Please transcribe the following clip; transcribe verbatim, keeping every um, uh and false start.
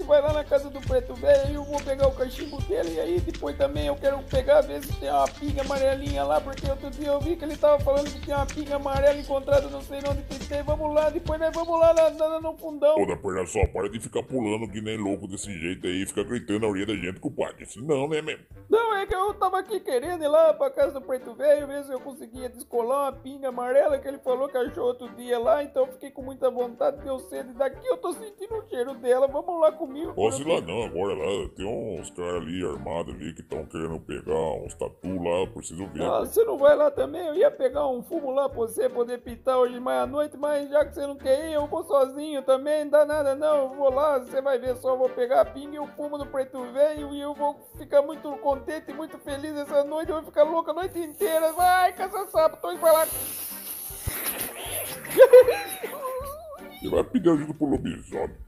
vai lá na casa do preto velho e eu vou pegar o cachimbo dele. E aí depois também eu quero pegar, ver se tem uma pinga amarelinha lá, porque outro dia eu vi que ele tava falando que tinha uma pinga amarela encontrada não sei onde que tem. Vamos lá, depois nós vamos lá na, na, no fundão. Ô, da perna só, para de ficar pulando que nem louco desse jeito aí, fica gritando na orelha da gente, compadre. Assim não, né, mesmo? Não, é que eu tava aqui querendo ir lá pra casa do preto velho, ver se eu conseguia descolar uma pinga amarela que ele falou que achou outro dia lá, então eu fiquei com muita vontade, deu sede. Daqui eu tô sentindo o cheiro dela, vamos lá comigo. Posso ir lá não, agora lá, tem uns caras ali armados ali que estão querendo pegar uns tatu lá, preciso ver. Ah, você não vai lá também? Eu ia pegar um fumo lá pra você poder pintar hoje mais à noite, mas já que você não quer ir, eu vou sozinho também, não dá nada não, eu vou lá, você vai ver só, eu vou pegar a pinga e o fumo do preto velho e eu vou ficar muito contente e muito feliz essa noite, eu vou ficar louco a noite inteira. Vai, caça-sapo, tô indo pra lá. Você vai pedir ajuda pro lobisomem.